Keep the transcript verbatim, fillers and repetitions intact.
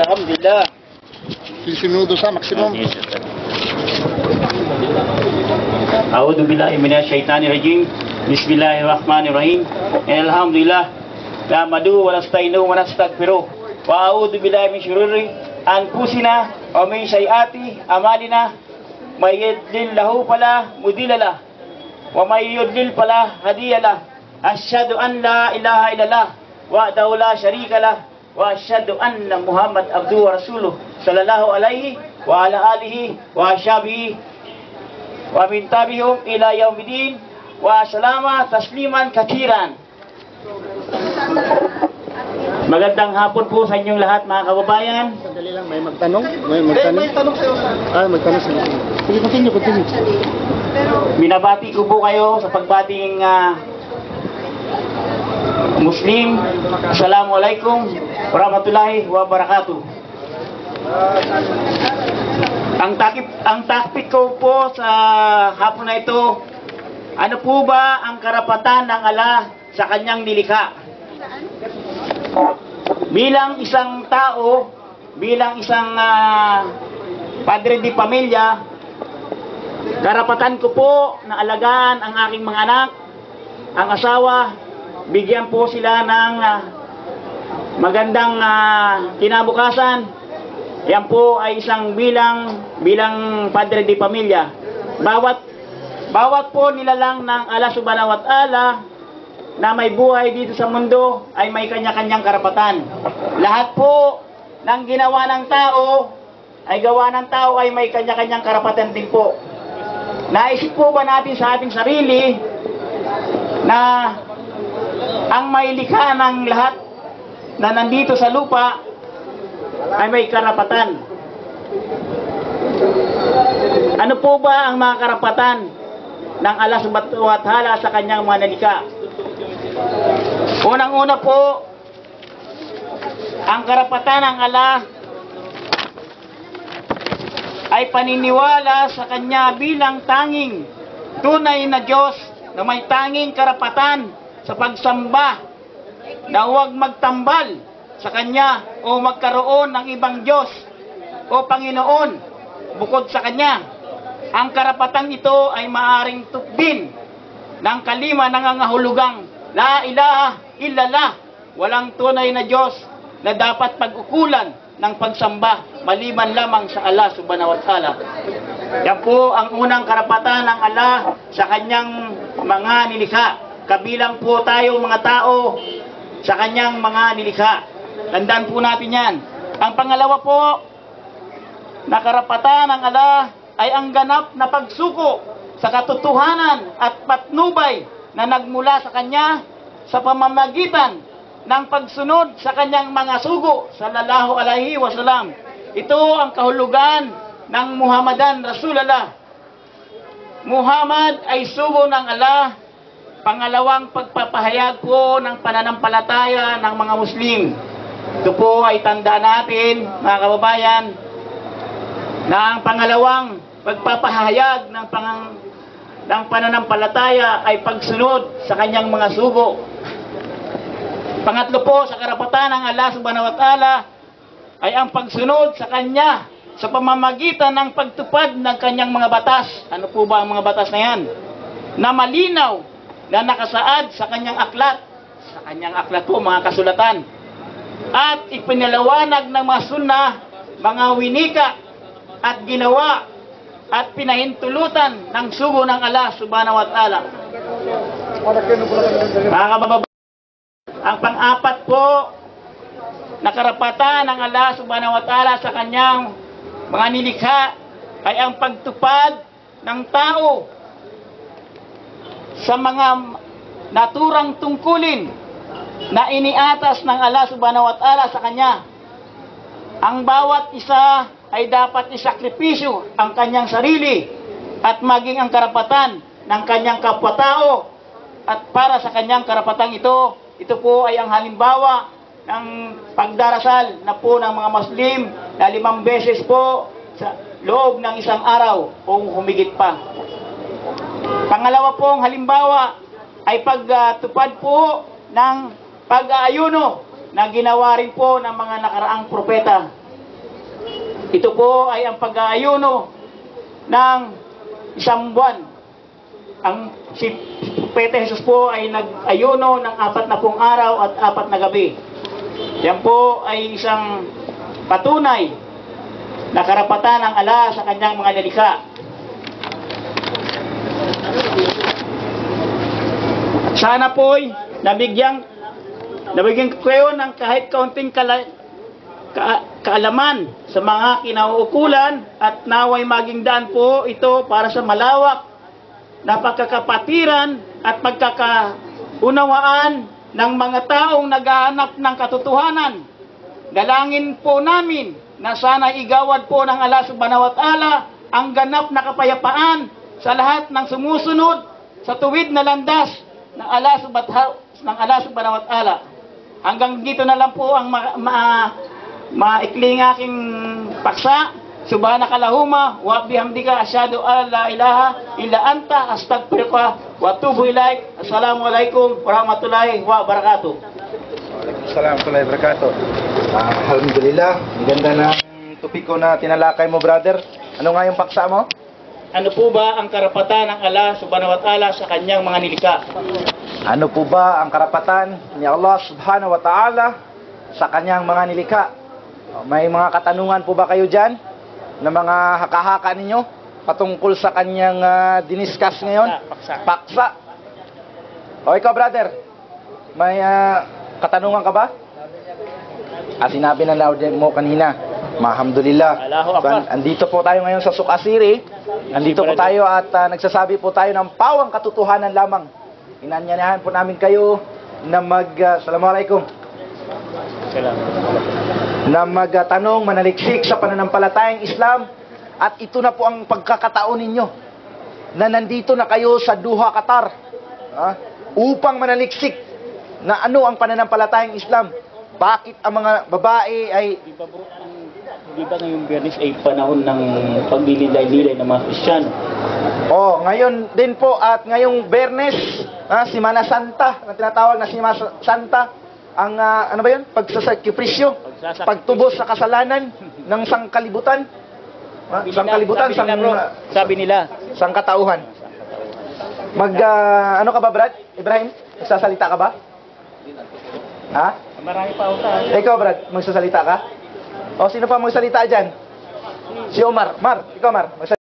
Alhamdulillah. cinque minutos sa maximum. A'udzu billahi minasyaitonir rajim. Bismillahirrahmanirrahim. Alhamdulillah. Nahmaduhu wa nasta'inuhu wa nastaghfiruh. Wa a'udzu billahi min syururi anfusina wa min sayyiati a'malina. May yahdihillahu fala mudilla lahu wa may yudlil fala hadiya lahu. Asyhadu an la ilaha illallah wahdahu la syarika lahu wa asyhadu anna Muhammad abduhu wa rasuluh sallallahu alaihi wa ala alihi wa ashabihi wa min tabi'ihum ila yaumidin wa salama tasliman katsiran. Magandang hapon po sa inyong lahat, mga kababayan. Sandali lang, may magtanong? May magtanong? May, may tanong sa'yo. Ah, magtanong sa'yo. Sige, continue, continue. Binabati ko po kayo sa pagbating uh, Muslim. Assalamualaikum warahmatullahi wabarakatuh. Ang takip, ang topic ko po sa hapon na ito, ano po ba ang karapatan ng Allah sa kanyang nilikha? Bilang isang tao, bilang isang uh, padre di pamilya, karapatan ko po na alagaan ang aking mga anak, ang asawa, bigyan po sila ng uh, magandang uh, kinabukasan. Yan po ay isang bilang bilang padre di pamilya. Bawat bawat po nilalang ng Allah Subhanahu wa Ta'ala na may buhay dito sa mundo ay may kanya-kanyang karapatan. Lahat po ng ginawa ng tao ay gawa ng tao ay may kanya-kanyang karapatan din po. Naisip po ba natin sa ating sarili na ang may likha ng lahat na nandito sa lupa ay may karapatan? Ano po ba ang mga karapatan ng Allah Subhanahu wa Ta'ala sa kanyang mga nilikha? Unang-una po, ang karapatan ng Allah ay paniniwala sa Kanya bilang tanging tunay na Diyos na may tanging karapatan sa pagsamba, na huwag magtambal sa Kanya o magkaroon ng ibang Diyos o Panginoon bukod sa Kanya. Ang karapatan ito ay maaring tukbin ng kalima nangangahulugang La ilaha illallah, walang tunay na Diyos na dapat pag-ukulan ng pagsamba maliban lamang sa Allah Subhanahu wa Ta'ala. Yan po ang unang karapatan ng Allah sa kanyang mga nilikha. Kabilang po tayo mga tao sa kanyang mga nilikha. Tandaan po natin yan. Ang pangalawa po na karapatan ng Allah ay ang ganap na pagsuko sa katotohanan at patnubay na nagmula sa Kanya sa pamamagitan ng pagsunod sa Kanyang mga sugo sallallahu alaihi wasallam. Ito ang kahulugan ng Muhammadan Rasulullah. Muhammad ay sugo ng Allah. Pangalawang pagpapahayag po ng pananampalataya ng mga Muslim. Ito po ay tandaan natin, mga kababayan, na ang pangalawang pagpapahayag ng pang ng pananampalataya ay pagsunod sa kanyang mga sugo. Pangatlo po sa karapatan ng Allah Subhanahu wa Ta'ala ay ang pagsunod sa Kanya sa pamamagitan ng pagtupad ng Kanyang mga batas. Ano po ba ang mga batas na yan? Na malinaw na nakasaad sa Kanyang aklat. Sa Kanyang aklat po, mga kasulatan. At ipinalawanag ng mga sunnah, mga winika at ginawa at pinahintulutan ng sugo ng Allah Subhanahu wa Ta'ala. Mga kababayan, ang pang-apat po na karapatan ng Allah Subhanahu wa Ta'ala sa kanyang mga nilikha ay ang pagtupad ng tao sa mga naturang tungkulin na iniatas ng Allah Subhanahu wa Ta'ala sa kanya. Ang bawat isa ay dapat isakripisyo ang kanyang sarili at maging ang karapatan ng kanyang kapwa-tao. At para sa kanyang karapatang ito, ito po ay ang halimbawa ng pagdarasal na po ng mga Muslim na limang beses po sa loob ng isang araw o humigit pa. Pangalawa pong halimbawa ay pagtupad po ng pag-aayuno na ginawa rin po ng mga nakaraang propeta. Ito po ay ang pag-aayuno ng isang buwan. Ang si Pete Jesus po ay nag-ayuno ng apat na pung araw at apat na gabi. Yan po ay isang patunay na karapatan ng ala sa kanyang mga nilikha. Sana po'y nabigyan, nabigyan ko kayo ng kahit kaunting kala, ka, kaalaman sa mga kinauukulan at naway maging daan po ito para sa malawak na pagkakapatiran at pagkakaunawaan ng mga taong naghahanap ng katotohanan. Dalangin po namin na sana igawad po ng Allah Subhanahu wa Ta'ala ang ganap na kapayapaan sa lahat ng sumusunod sa tuwid na landas ng Allah Subhanahu ng Allah Subhanahu wa Ta'ala. Hanggang dito na lang po ang ma, ma, maikling aking paksa. Subhanaka Allahumma wa bihamdika asyhadu an la ilaha illa anta astaghfiruka wa atubu ilaik. Assalamualaikum warahmatullahi wabarakatuh. Waalaikumsalam warahmatullahi wabarakatuh. Ah, alhamdulillah, maganda na ang topiko na tinalakay mo, brother. Ano nga yung paksa mo? Ano po ba ang karapatan ng Allah Subhanahu wa Ta'ala sa kanyang mga nilikha? Ano po ba ang karapatan ni Allah Subhanahu wa Ta'ala sa kanyang mga nilikha? May mga katanungan po ba kayo dyan na mga haka-haka ninyo patungkol sa kanyang uh, diniscuss ngayon? Paksa. Paksa. O ikaw, brother, may uh, katanungan ka ba? Ah, sinabi na loud mo kanina. Alhamdulillah. Allahu Akbar. Andito po tayo ngayon sa Sukasiri. Andito po tayo at uh, nagsasabi po tayo ng pawang katotohanan lamang. Inanyayahan po namin kayo na mag... Uh, Assalamualaikum. Na magtanong, manaliksik sa pananampalatayang Islam. At ito na po ang pagkakataon ninyo na nandito na kayo sa Doha, Qatar, ha, upang manaliksik na ano ang pananampalatayang Islam. Bakit ang mga babae ay... Di ba bro, ang, di ba ngayong Biyernes ay panahon ng paglililay-lilay ng mga Kristiyano? Oh, ngayon din po at ngayong Biyernes, ha, Semana Santa, ang tinatawag na Semana Santa, ang uh, ano ba 'yun? Pagsasakripisyo, pagtubos sa kasalanan ng sangkalibutan. Ha? Sangkalibutan, sang sabi nila, sangkatauhan. Mag uh, ano ka ba, Brad? Ibrahim, magsasalita ka ba? Ha? marami pa uta. Ikaw, Brad, magsasalita ka? O sino pa magsalita diyan? Si Omar. Mar, ikaw, Mar, magsasalita.